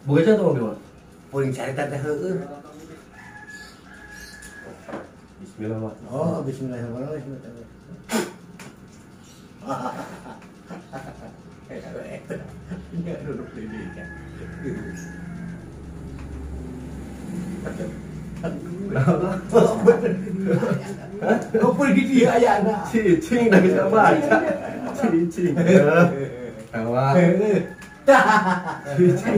Bukan tuh mobil mah. Paling cari tante heueuh. Bismillah mah. Oh, bismillahirrahmanirrahim. Enggak duduk di dia. Kau pergi dia ayana. Cicing dah bisa baca. Cicing. Tawa. Cicing.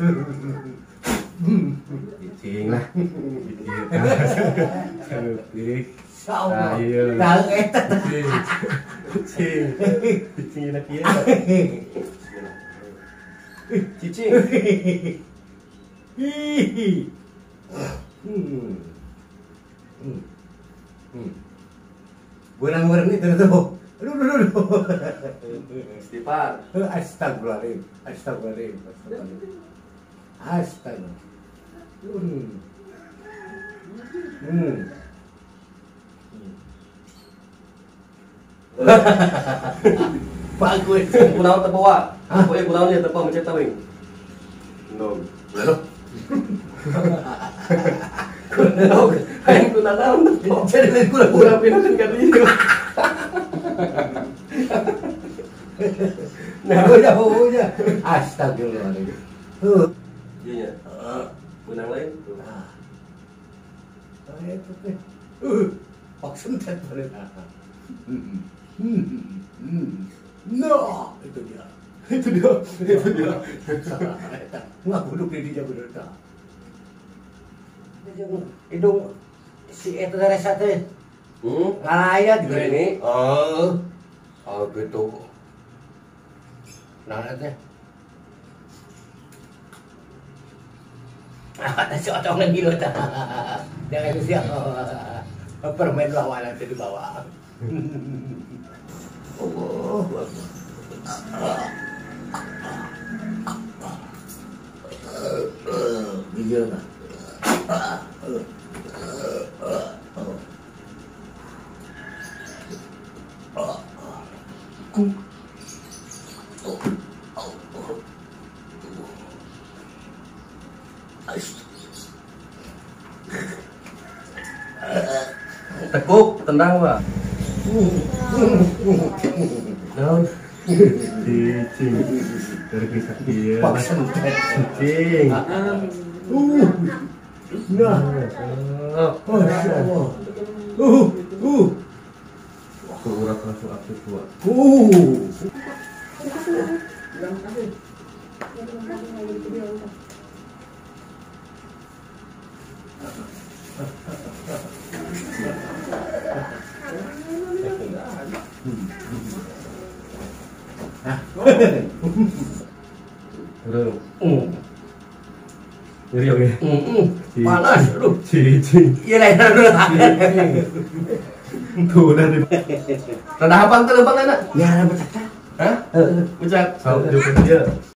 Cicing lah. Cantik. Ayo. Tahu eta. Cicing. Cicing nak kieu. Cicing. Burang-burang itu tuh. Aduh. Istighfar. Astagfirullahaladzim. Astagfirullahaladzim. Bagus. Kunaon teu bawa? Pokoknya kunaon dia teu mencet tawing. No. Lalu. Kunaon? Hayang kunaon teu. Jadi kurang Urang pinakeun ka dieu. Nah, udah. Astagfirullahaladzim. Iya nya. Benang lain tuh. Itu teh. Maksud teh pada. No, itu dia. Nggak duduk di dia bener tak. Hidung si itu dari satu. Ngayat gitu Ini. Oh gitu. Nah teh. Kata si otong lagi lo tak. Dia itu siapa? Permen lawan itu di bawah. Oh, video nak. Tekuk, tendang Pak. Naon? Cicing. Dari kisah dia. Cicing. Nah. Urat langsung aktif Pak. Terus. Jadi oke. Panas, aduh. Cicing. Iya lah, aduh. Tuh udah di. Rada hafal tuh lempang anak. Ya, bercakap. Hah? Becak. Sok juga dia.